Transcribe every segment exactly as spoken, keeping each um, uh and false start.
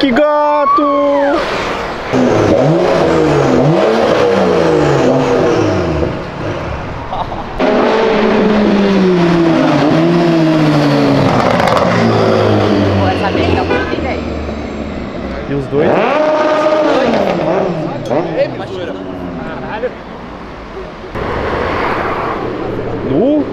que gato! E os dois? Caralho! Nu?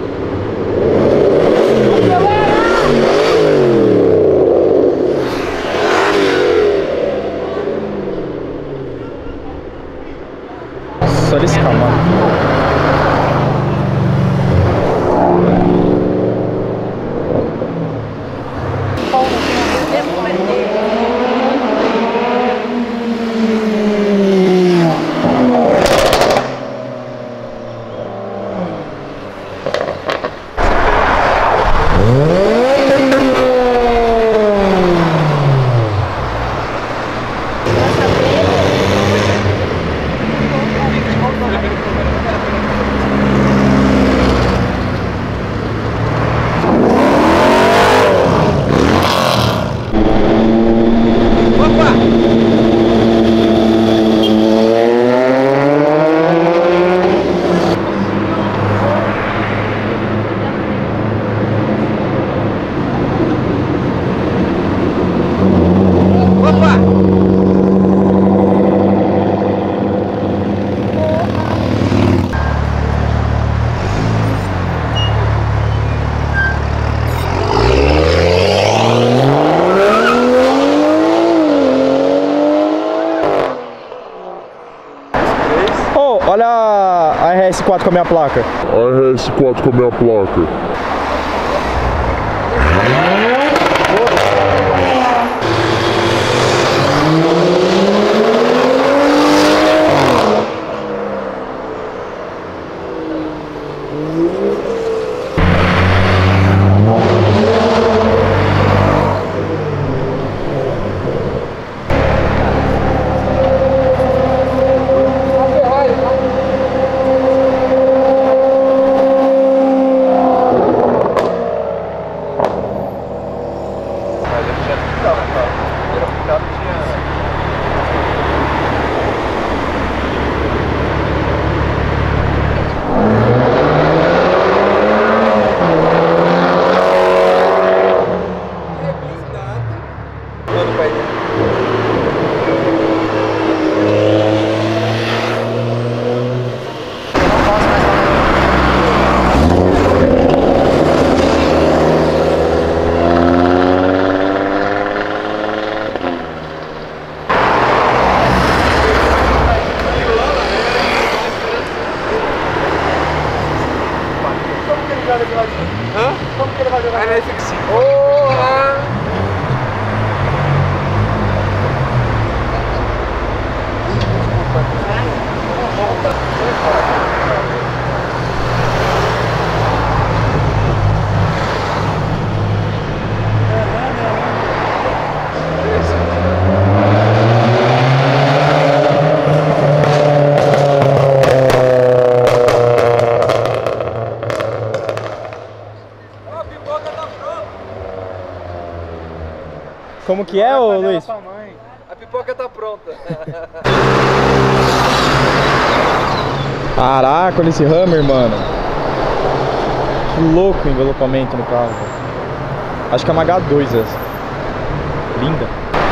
Nossa, olha esse camaro. Olha a R S quatro com a minha placa. A R S quatro com a minha placa. Hã? Como que ele vai jogar? É nesse aqui. Porra! Como que é, ô Luiz? A pipoca tá pronta. Caraca, olha esse Hammer, mano. Que louco o envelopamento no carro. Acho que é uma H dois essa. Linda.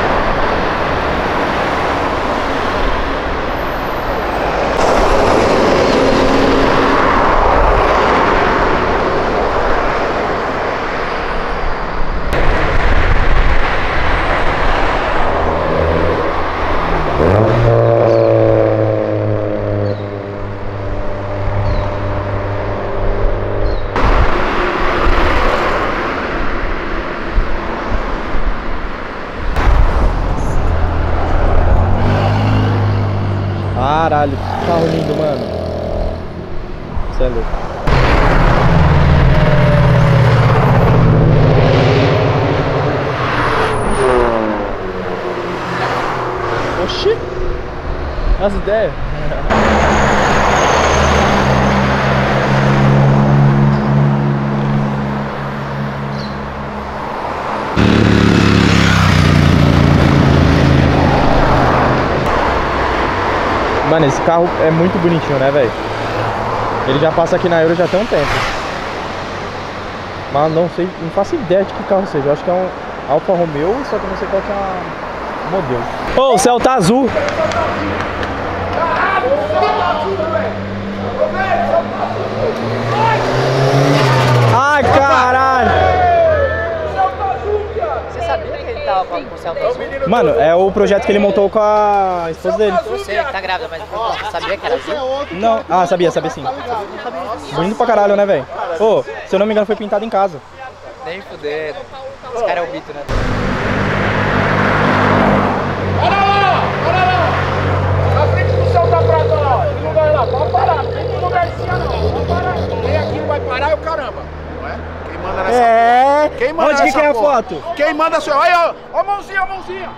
Caralho, que carro lindo, mano. Você é louco. Oxi! As ideias. Mano, esse carro é muito bonitinho, né, velho? Ele já passa aqui na Euro já tem um tempo. Mas não sei, não faço ideia de que carro seja. Eu acho que é um Alfa Romeo, só que eu não sei qual que é o modelo. Ô, oh, o céu tá azul. Ai, caralho! Você sabia que ele tava com o céu azul? Mano, é o projeto que ele montou com a esposa dele. Eu sei que tá grávida, mas você sabia que era azul? Não, ah, sabia, sabia sim. Bonito pra caralho, né, velho? Ô, se eu não me engano, foi pintado em casa. Nem fuder. Esse cara é o Bito, né? Olha lá, olha lá. Na frente do céu tá prata lá, ó. Esse lugar lá, pode parar. Não tem lugarzinho não. Pode parar. Quem aqui não vai parar é o caramba. Não é? Quem manda nessa É. Quem manda Onde que nessa quer a porra? foto? Quem manda sua. Olha, ó. Ó a mãozinha, a mãozinha.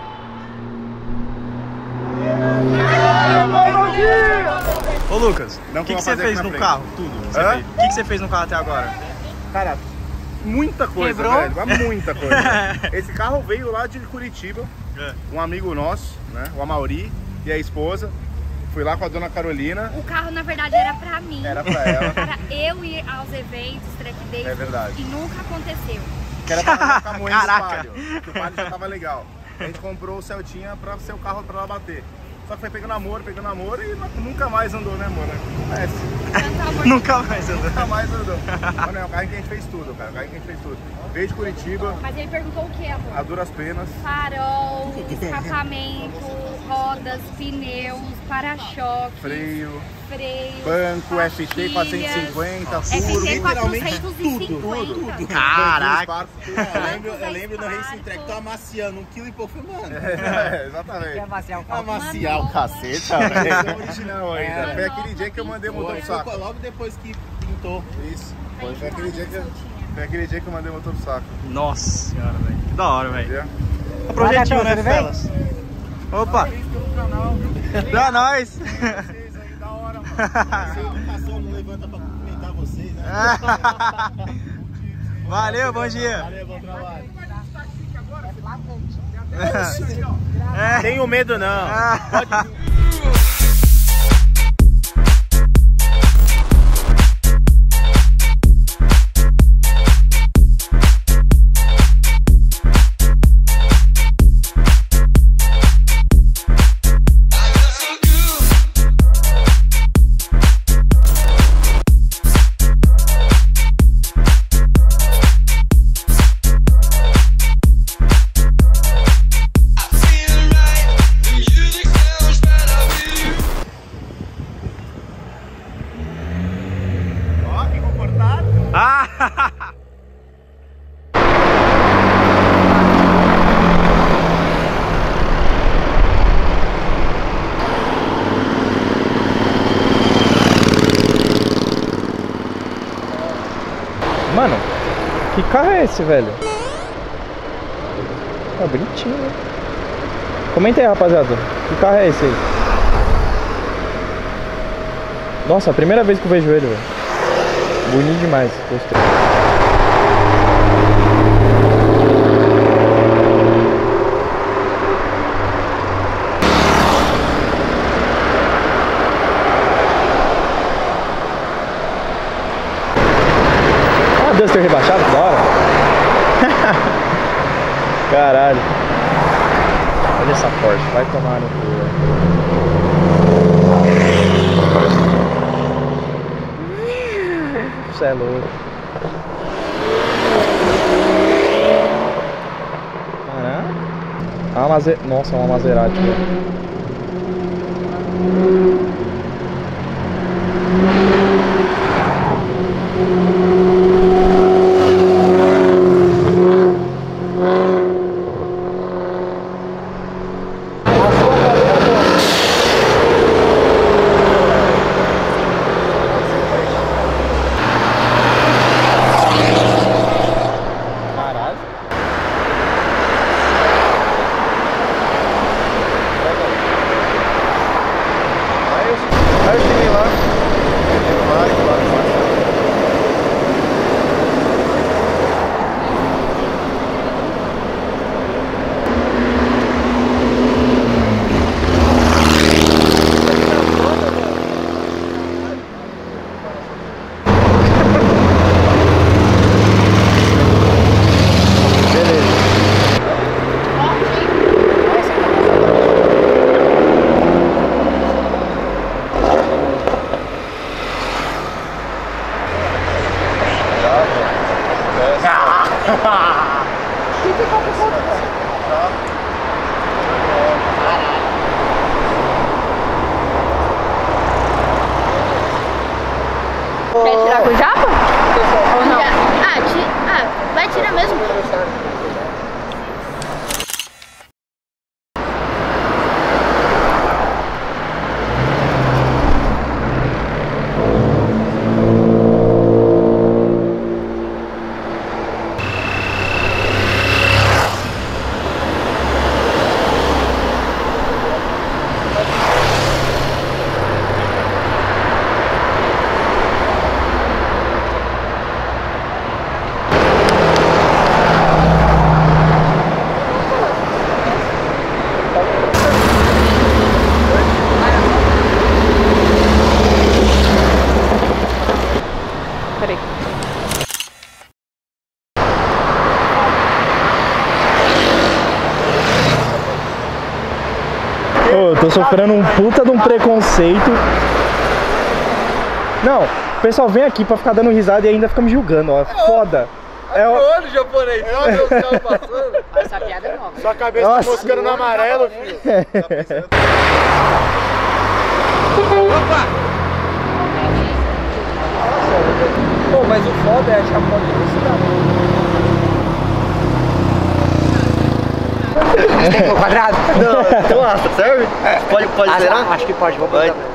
Ô, Lucas, Não o que, vou que você fazer fez aqui no na carro? Tudo. Você Hã? fez. O que, que você fez no carro até agora? Cara, muita coisa, Quebrou? velho. Mas muita coisa. Esse carro veio lá de Curitiba. É. Um amigo nosso, né? O Amauri e a esposa. Fui lá com a dona Carolina. O carro, na verdade, era pra mim. Era pra ela. Para eu ir aos eventos, track days. É verdade. E nunca aconteceu. Que era pra ela ficar moendo o Caraca. palio. Que o palio já tava legal. A gente comprou o Celtinha pra ser o carro pra ela bater. Só que foi pegando amor, pegando amor e nunca mais andou, né, amor? Acontece. Tanto amor. Nunca mais andou. Nunca mais andou. Mas não, é o carro que a gente fez tudo, cara. O carro que a gente fez tudo. Veio de Curitiba, Mas ele perguntou o que, amor? a duras penas. Farol, escapamento, rodas, pneus, para-choque, Freio, freio, banco, F T pastilhas, quatrocentos e cinquenta, F T furo. quatrocentos e cinquenta. Caraca. Eu lembro, eu lembro no Racing Track, tô amaciando um quilo e pouco, mano. É, exatamente. Quer amaciar o carro? Amaciar o cacete, Esse é velho. original ainda. Foi aquele dia que eu mandei o motor pro saco. Logo depois que pintou. Isso. Foi, foi aquele dia que eu, foi aquele dia que eu mandei o motor pro saco. Nossa senhora, velho. Que da hora, velho. Entendeu? Um projetinho, né, Tudo bem? Felas? Opa! Dá nós! Vocês aí, da hora, mano. Você não passou, não levanta pra cumprimentar vocês, né? Valeu, bom dia! Valeu, bom trabalho. É. Tenho medo não. Pode... Mano, que carro é esse, velho? Tá bonitinho, né? Comenta aí, rapaziada. Que carro é esse aí? Nossa, a primeira vez que eu vejo ele, velho. Bonito demais, gostei. Ah, Deus, ter rebaixado, que da hora. Caralho. Olha essa Porsche, vai tomar no cu. Isso é louco. Caraca. Ah, Maser... Nossa, é uma Maserati, velho. aqui que tá por conta. Quer tirar com o japa? Ou não? Ah, ti... ah, vai tirar mesmo. Ô, eu tô sofrendo um puta de um preconceito. Não, o pessoal vem aqui pra ficar dando risada e ainda fica me julgando, ó. Foda. É o olho japonês. É olha o céu passando. Essa piada é nova. Sua cabeça Nossa. tá moscando no amarelo, filho. Opa! Pô, mas o foda é a japonesa. Tem que pôr quadrado? Não, então asta, serve? Pode, pode Acho, zerar? acho que pode, vou Pode. botar.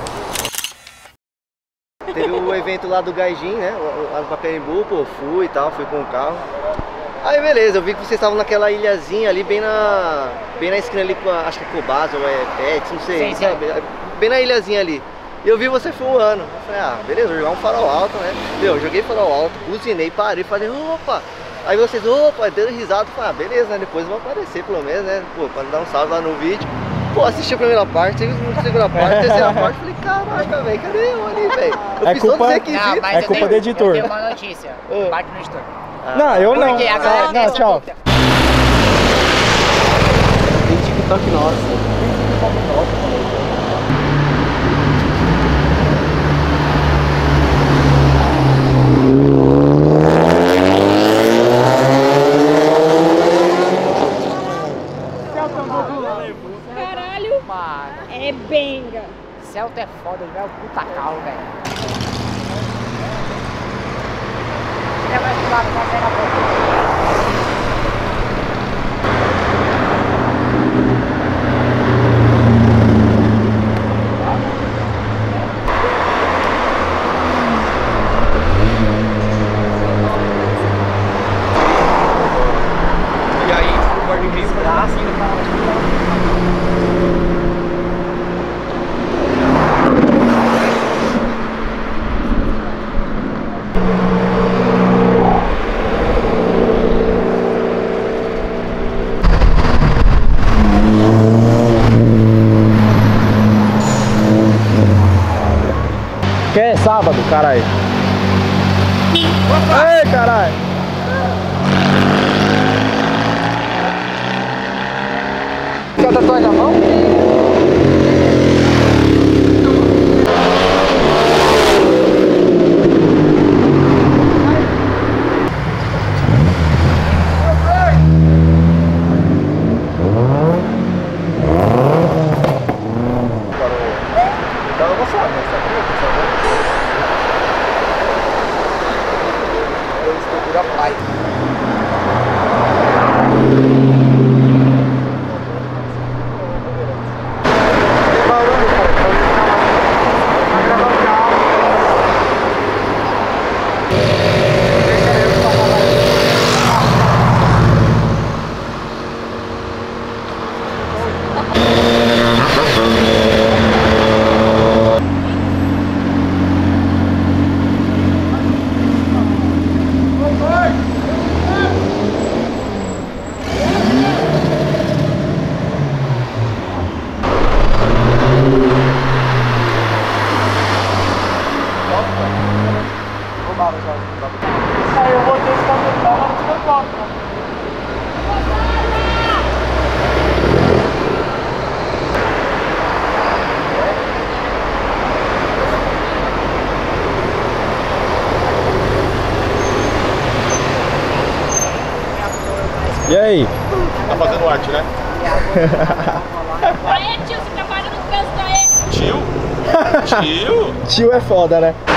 Teve o evento lá do Gaijin, né? Lá no Pacaembu, pô, fui e tal, fui com o carro. Aí beleza, eu vi que vocês estavam naquela ilhazinha ali, bem na bem na esquina ali, com a, acho que é Cobasa ou é Pets, não sei, Sim, sabe? Bem na ilhazinha ali. E eu vi você fumando. Eu falei, ah, beleza, vou jogar um farol alto, né? Meu, eu joguei farol alto, buzinei, parei, falei, opa! Aí vocês, opa, dando risada, falei, ah, beleza, né? Depois eu vou aparecer pelo menos, né? Pô, pra dar um salve lá no vídeo. Pô, assisti a primeira parte, a segunda parte, a terceira parte, falei, caraca, velho, cadê eu ali, velho? Eu É fiz culpa- todos os requisitos. Não, mas É eu culpa tenho- do editor. Eu tenho uma notícia. Ah. Bate no editor. Não, eu não. Porque agora Ah, tem não, essa tchau. puta. Tem TikTok nosso. Caralho, Mano, é benga. Celta é foda, velho. Puta carro, velho. Você vai pular com a cena boa. E aí, tipo, pode vir pra Que é sábado, caralho. Ei, caralho. Quer a tatuagem na mão? E aí? Tá fazendo arte, né? Aí, tio, você trabalha no trânsito aí. Tio? Tio? Tio é foda, né?